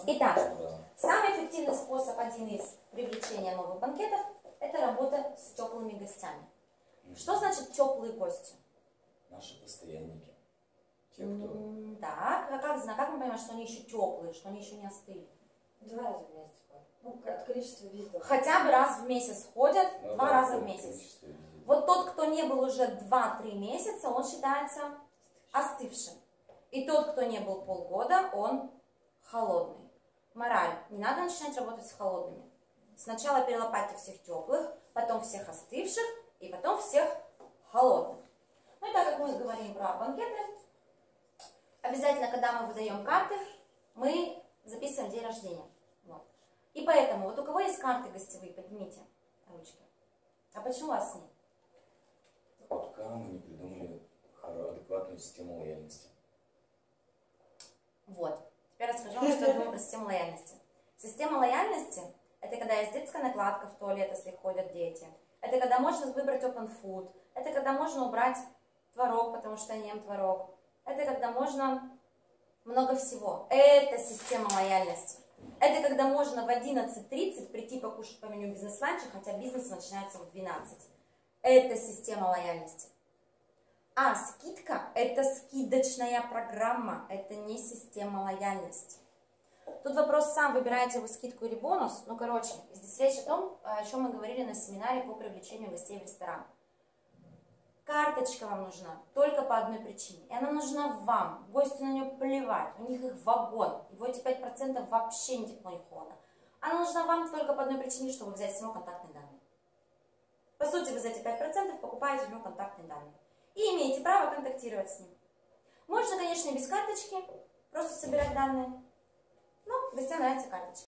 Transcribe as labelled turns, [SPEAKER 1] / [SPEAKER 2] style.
[SPEAKER 1] Итак, самый эффективный способ, один из привлечения новых банкетов, это работа с теплыми гостями. Что значит теплые гости?
[SPEAKER 2] Наши постоянники. Те, кто...
[SPEAKER 1] Да, как мы понимаем, что они еще теплые, что они еще не остыли?
[SPEAKER 3] 2 раза в месяц. Ну, от количества визитов.
[SPEAKER 1] Хотя бы раз в месяц ходят, 2 раза в месяц. Вот тот, кто не был уже 2-3 месяца, он считается остывшим. И тот, кто не был полгода, он холодный. Мораль. Не надо начинать работать с холодными. Сначала перелопатьте всех теплых, потом всех остывших и потом всех холодных. Ну и так как мы говорим про банкеты, обязательно, когда мы выдаем карты, мы записываем день рождения. Вот. И поэтому, вот у кого есть карты гостевые, поднимите ручки. А почему у вас нет?
[SPEAKER 2] Пока мы не придумали адекватную систему лояльности.
[SPEAKER 1] Вот. Теперь расскажу вам, что я думаю про систему лояльности. Система лояльности – это когда есть детская накладка в туалет, если ходят дети. Это когда можно выбрать open food. Это когда можно убрать творог, потому что я не ем творог. Это когда можно много всего. Это система лояльности. Это когда можно в 11:30 прийти покушать по меню бизнес-ланча, хотя бизнес начинается в 12. Это система лояльности. А скидка – это скидочная программа, это не система лояльности. Тут вопрос сам, выбираете вы скидку или бонус. Ну, короче, здесь речь о том, о чем мы говорили на семинаре по привлечению гостей в ресторан. Карточка вам нужна только по одной причине. И она нужна вам. Гостю на нее плевать. У них их вагон. Его эти 5% вообще не тепло, не холодно. Она нужна вам только по одной причине, чтобы взять с него контактные данные. По сути, вы за эти 5% покупаете у него контактные данные. И имеете право контактировать с ним. Можно, конечно, без карточки, просто собирать данные. Но гостям нравится карточка.